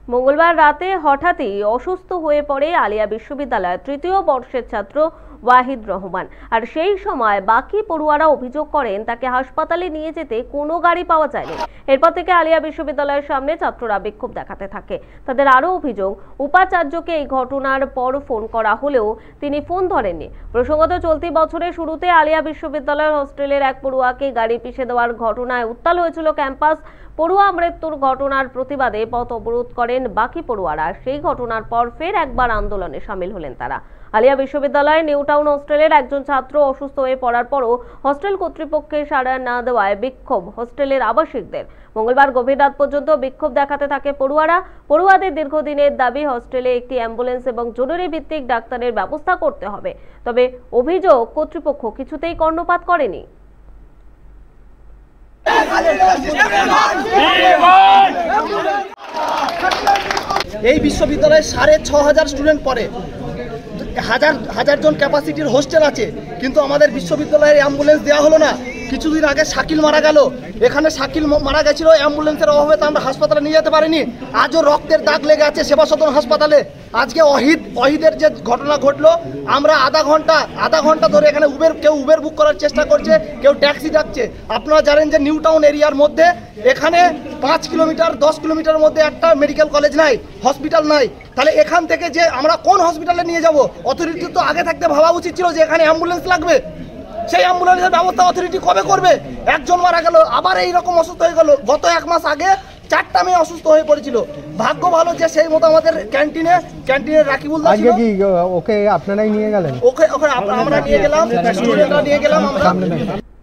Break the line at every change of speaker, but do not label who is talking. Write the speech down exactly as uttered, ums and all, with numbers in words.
মঙ্গলবার রাতে হঠাৎই অসুস্থ হয়ে পড়ে আলিয়া বিশ্ববিদ্যালয়ের তৃতীয় বর্ষের ছাত্র ওয়াহিদ রহমান। আর সেই সময় বাকি পড়ুয়ারা অভিযোগ করেন তাকে হাসপাতালে নিয়ে যেতে কোনো গাড়ি পাওয়া যায়নি। এরপর থেকে আলিয়া বিশ্ববিদ্যালয়ের সামনে ছাত্ররা বিক্ষোভ দেখাতে থাকে। তাদের আরও অভিযোগ, উপাচার্যকে এই ঘটনার পর ফোন করা হলেও তিনি ফোন ধরেননি। প্রসঙ্গত, চলতি বছরের শুরুতে আলিয়া বিশ্ববিদ্যালয়ের হোস্টেলের এক পড়ুয়াকে গাড়ি পিষে দেওয়ার ঘটনায় উত্তাল হয়েছিল ক্যাম্পাস। পড়ুয়া মৃত্যুর ঘটনার প্রতিবাদে পথ অবরোধ করেন বাকি পড়ুয়ারা। সেই ঘটনার পর ফের একবার আন্দোলনে সামিল হলেন তারা। আলিয়া বিশ্ববিদ্যালয়ের নিউ টাউন হোস্টেলের একজন ছাত্র অসুস্থ হয়ে পড়ার পরও হোস্টেল কর্তৃপক্ষের সাড়া না দেওয়ায় বিক্ষোভ হোস্টেলের আবাসিকদের। মঙ্গলবার গভীর রাত পর্যন্ত বিক্ষোভ দেখাতে থাকে পড়ুয়ারা। পড়ুয়াদের দীর্ঘদিনের দাবি হোস্টেলে একটি অ্যাম্বুলেন্স এবং জরুরি ভিত্তিক ডাক্তারের ব্যবস্থা করতে হবে। তবে অভিযোগ, কর্তৃপক্ষ কিছুতেই কর্ণপাত করেনি।
এই বিশ্ববিদ্যালয়ে সাড়ে ছ হাজার স্টুডেন্ট পড়ে, হাজার হাজার জন ক্যাপাসিটির হোস্টেল আছে, কিন্তু আমাদের বিশ্ববিদ্যালয়ের অ্যাম্বুলেন্স দেওয়া হলো না। কিছুদিন আগে শাকিল মারা গেল, এখানে শাকিল মারা গেছিল, অ্যাম্বুলেন্সের অভাবে তো আমরা হাসপাতালে নিয়ে যেতে পারিনি। আজও রক্তের দাগ লেগে আছে সেবা সদন হাসপাতালে। আজকে অহিদ অহিদের যে ঘটনা ঘটলো, আমরা আধা ঘন্টা আধা ঘন্টা ধরে এখানে উবের কেউ উবের বুক করার চেষ্টা করছে, কেউ ট্যাক্সি ডাকছে। আপনারা জানেন যে নিউ টাউন এরিয়ার মধ্যে এখানে পাঁচ কিলোমিটার দশ কিলোমিটার মধ্যে একটা মেডিকেল কলেজ নাই, হসপিটাল নাই। তাহলে এখান থেকে যে আমরা কোন হসপিটালে নিয়ে যাব? অথরিটি তো আগে থাকতে ভাবা উচিত ছিল যে এখানে অ্যাম্বুলেন্স লাগবে। সেই অ্যাম্বুলেন্সের ব্যবস্থা অথরিটি কবে করবে? একজন মারা গেল, আবার এইরকম অসুস্থ হয়ে গেল। গত এক মাস আগে চারটা মেয়ে অসুস্থ হয়ে পড়েছিল। ভাগ্য ভালো যে সেই মতো আমাদের ক্যান্টিনে ক্যান্টিনে রাকিবুল দা ছিল।
ওকে আপনারাই নিয়ে গেলেন?
ওকে ওকে আমরা নিয়ে গেলাম, স্টুডেন্টরা নিয়ে গেলাম আমরা।